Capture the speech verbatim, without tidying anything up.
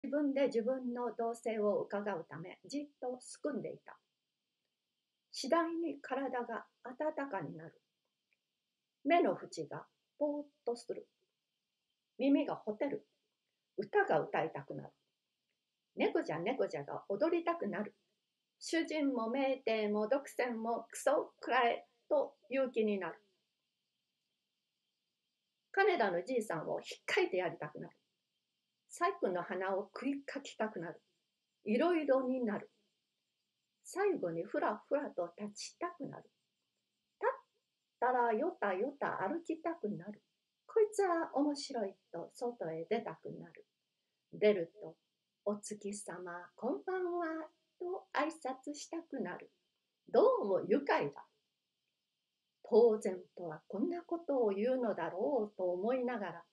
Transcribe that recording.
自分で自分の動静を伺うためじっとすくんでいた。次第に体が温かになる。目の縁がぼーっとする。耳がほてる。歌が歌いたくなる。猫じゃ猫じゃが踊りたくなる。主人も名店も独占もクソくらえという気になる。金田のじいさんをひっかいてやりたくなる。細工の花を食いかきたくなる。いろいろになる。最後にふらふらと立ちたくなる。立ったらよたよた歩きたくなる。こいつは面白いと外へ出たくなる。出ると、お月様、こんばんは、と挨拶したくなる。どうも愉快だ。当然とはこんなことを言うのだろうと思いながら、